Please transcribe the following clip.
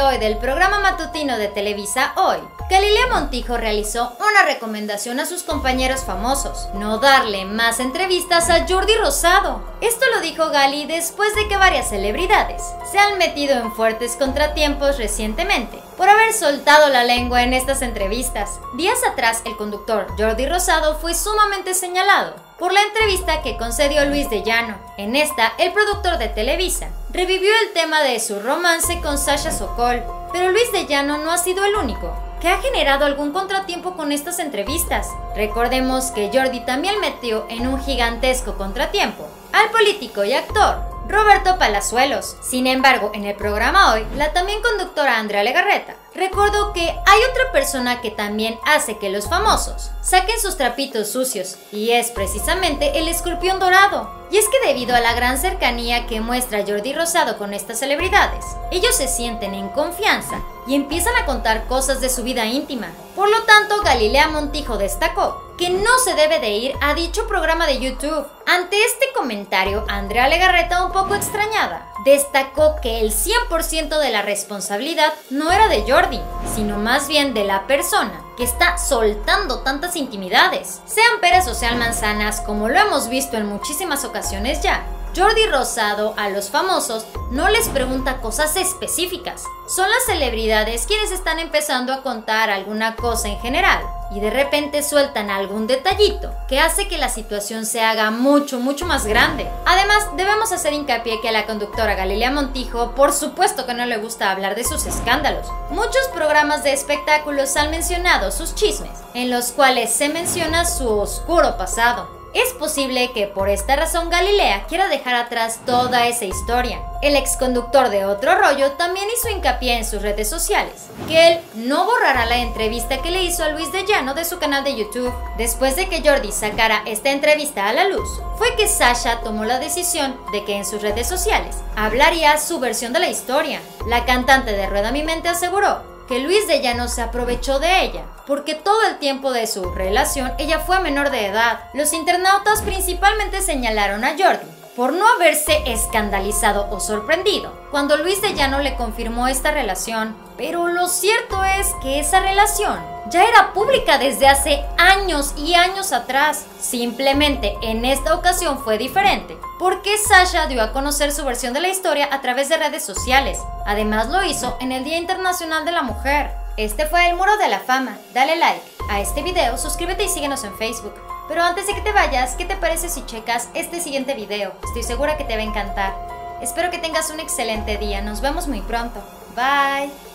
hoy del programa matutino de Televisa Hoy, Galilea Montijo realizó una recomendación a sus compañeros famosos: no darle más entrevistas a Jordi Rosado. Esto lo dijo Gali después de que varias celebridades se han metido en fuertes contratiempos recientemente por haber soltado la lengua en estas entrevistas. Días atrás, el conductor Jordi Rosado fue sumamente señalado por la entrevista que concedió Luis de Llano. En esta, el productor de Televisa revivió el tema de su romance con Sasha Sokol, pero Luis de Llano no ha sido el único que ha generado algún contratiempo con estas entrevistas. Recordemos que Jordi también metió en un gigantesco contratiempo al político y actor Roberto Palazuelos. Sin embargo, en el programa Hoy, la también conductora Andrea Legarreta recordó que hay otra persona que también hace que los famosos saquen sus trapitos sucios, y es precisamente el Escorpión Dorado. Y es que debido a la gran cercanía que muestra Jordi Rosado con estas celebridades, ellos se sienten en confianza y empiezan a contar cosas de su vida íntima. Por lo tanto, Galilea Montijo destacó que no se debe de ir a dicho programa de YouTube. Ante este comentario, Andrea Legarreta, un poco extrañada, destacó que el 100% de la responsabilidad no era de Jordi, sino más bien de la persona que está soltando tantas intimidades. Sean peras o sean manzanas, como lo hemos visto en muchísimas ocasiones ya, Jordi Rosado a los famosos no les pregunta cosas específicas. Son las celebridades quienes están empezando a contar alguna cosa en general y de repente sueltan algún detallito que hace que la situación se haga mucho más grande. Además, debemos hacer hincapié que a la conductora Galilea Montijo, por supuesto que no le gusta hablar de sus escándalos. Muchos programas de espectáculos han mencionado sus chismes, en los cuales se menciona su oscuro pasado. Es posible que por esta razón Galilea quiera dejar atrás toda esa historia. El exconductor de Otro Rollo también hizo hincapié en sus redes sociales que él no borrará la entrevista que le hizo a Luis de Llano de su canal de YouTube. Después de que Jordi sacara esta entrevista a la luz, fue que Sasha tomó la decisión de que en sus redes sociales hablaría su versión de la historia. La cantante de Rueda Mi Mente aseguró que Luis de Llano se aprovechó de ella, porque todo el tiempo de su relación ella fue menor de edad. Los internautas principalmente señalaron a Jordi por no haberse escandalizado o sorprendido cuando Luis de Llano le confirmó esta relación, pero lo cierto es que esa relación ya era pública desde hace años y años atrás. Simplemente en esta ocasión fue diferente, porque Sasha dio a conocer su versión de la historia a través de redes sociales. Además lo hizo en el Día Internacional de la Mujer. Este fue el Muro de la Fama. Dale like a este video, suscríbete y síguenos en Facebook. Pero antes de que te vayas, ¿qué te parece si checas este siguiente video? Estoy segura que te va a encantar. Espero que tengas un excelente día. Nos vemos muy pronto. Bye.